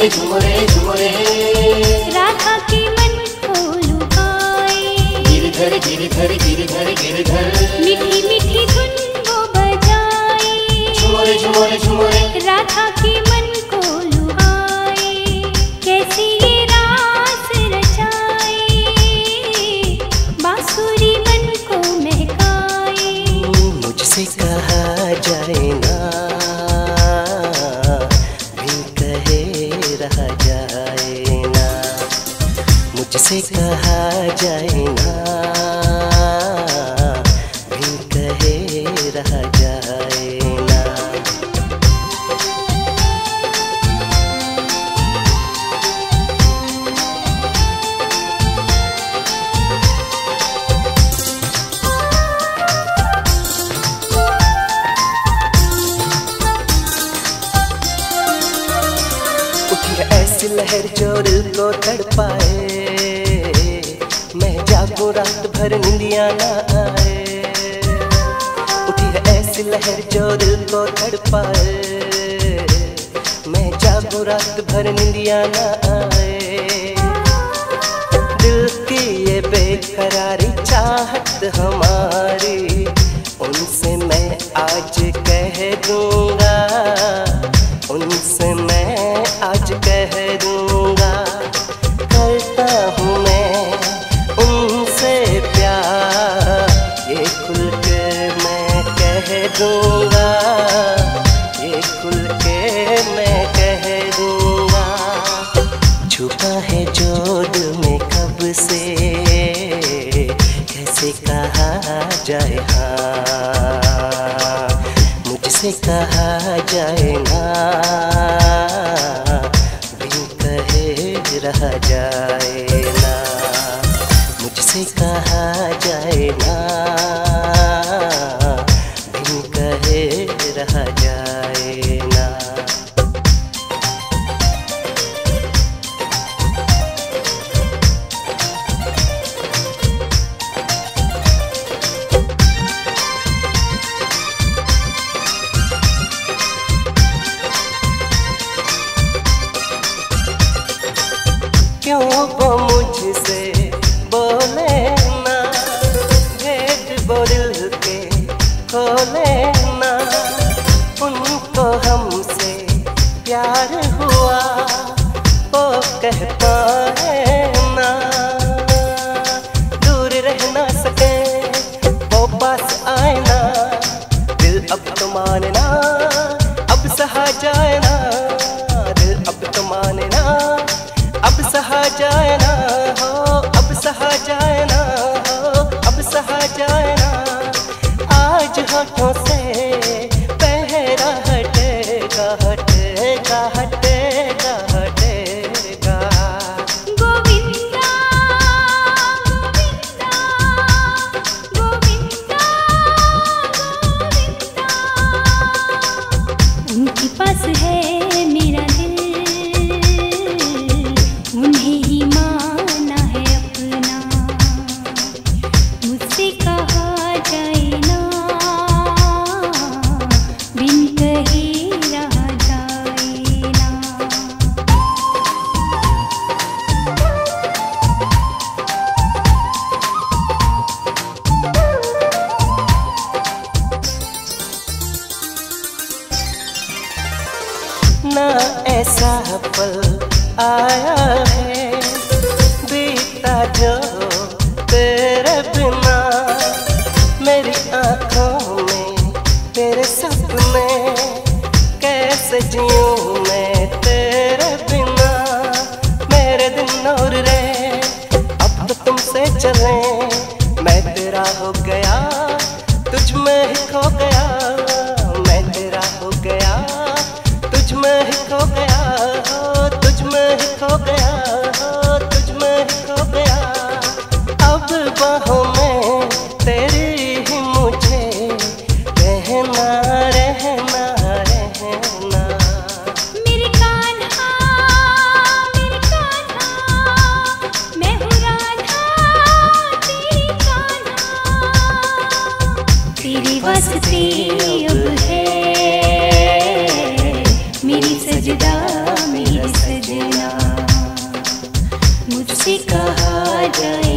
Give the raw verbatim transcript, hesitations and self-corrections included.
झुमरे झुमरे झुमरे राधा के मन को लुभाए। गिरधर गिरधर गिरधर गिरधर मीठी मीठी धुन वो बजाए। झुमरे झुमरे झुमरे राधा के मन को लुभाए। कैसी ये रास रचाए, बांसुरी मन को महकाए। मुझसे कहा जाए ना, बिन कहे रहा जाए ना। मुझसे कहा जाए ना, बिन कहे रहा जाए ना। ऐसी लहर जो दिल को तड़पाए, मैं जागूं रात भर निंदिया ना आए। उठी है ऐसी लहर जो दिल को तड़पाए, मैं जागूं रात भर निंदिया ना आए। दिल की ये बेकरारी चाहत हमारी, उनसे मैं आज कह दूंगा, उनसे मैं आज कह दूंगा। करता हूँ मैं उनसे प्यार, ये खुल के मैं कह दूंगा, ये खुल के मैं कह दूंगा। छुपा है जो दिल में कब से, कैसे कहा जाए हाँ, मुझसे कहा जाए ना, बिन कहे रहा जाए ना। मुझसे कहा जाए ना, बिन कहे रहा जाए ना। क्यों वो मुझसे बोले ना, भेद वो दिल के खोले ना। उनको हमसे प्यार हुआ वो कह पाए ना। दूर रह ना सके वो पास आए ना। दिल अब तो मानना, अब सहा जाए ना। दिल अब तो मानना, अब सहा जाए ना हो, अब सहा जाए ना हो, अब सहा जाए ना। आज होठों से पहरा हटेगा, हटेगा, हटेगा, हटेगा। गोविंदा गोविंदा गोविंदा गोविंदा, उनके पास है मेरा दिल, उन्हें ही माना है अपना। मुझसे कहा जाए ना, बिन कहे रहा जाए ना। ना ऐसा पल आया है बीता जो तेरे बिना। मेरी आँखों में तेरे सपने, कैसे जीऊं मैं तेरे बिना। मेरे दिन और रे अब तो तुमसे चले, मैं तेरा हो गया, तुझ में ही खो गया। मैं तेरा हो गया, तुझ में ही खो गया हो, तुझ में ही खो गया हो, तुझ में ही खो गया। अब बाहों में तेरी ही मुझे रहना, रहना, रहना। मेरे कान्हा, मेरे कान्हा, मैं हूँ राधा तेरी कान्हा। तेरे वास्ते अब है मेरी सजदा, मेरी सजदा। जाए।